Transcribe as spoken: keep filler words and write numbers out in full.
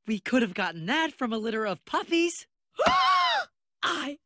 We could have gotten that from a litter of puppies. I